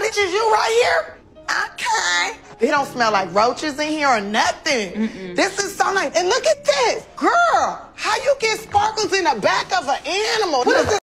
this is you right here? Okay. It don't smell like roaches in here or nothing. This is so nice. And look at this. Girl, how you get sparkles in the back of an animal? What is this?